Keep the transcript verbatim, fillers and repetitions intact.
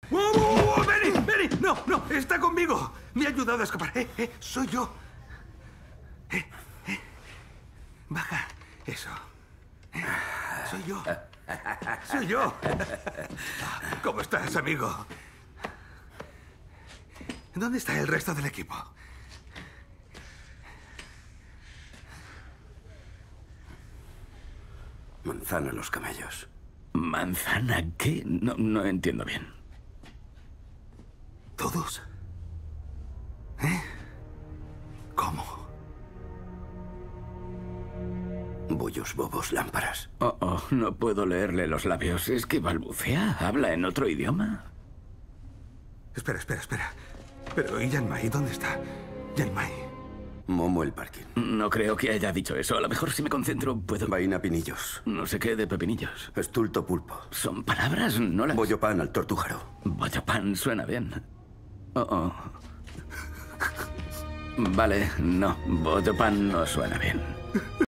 ¡Oh, oh, oh! ¡Benny! ¡Benny! ¡No, no! ¡Está conmigo! Me ha ayudado a escapar. ¡Eh, eh! ¡Soy yo! ¡Eh, eh! Baja. Eso. Eh, soy yo. ¡Soy yo! ¿Cómo estás, amigo? ¿Dónde está el resto del equipo? Manzana los camellos. ¿Manzana qué? No, no entiendo bien. ¿Todos? ¿Eh? ¿Cómo? Bullos, bobos, lámparas. Oh, oh, no puedo leerle los labios. ¿Es que balbucea? ¿Habla en otro idioma? Espera, espera, espera. Pero ¿y Yanmai? ¿Dónde está? Yanmai. Momo el parking. No creo que haya dicho eso. A lo mejor si me concentro puedo... Vaina pinillos. No sé qué de pepinillos. Estulto pulpo. ¿Son palabras? No las... Bollo pan al tortújaro. Bollo pan suena bien. Oh, oh. Vale, no. Bollo pan no suena bien.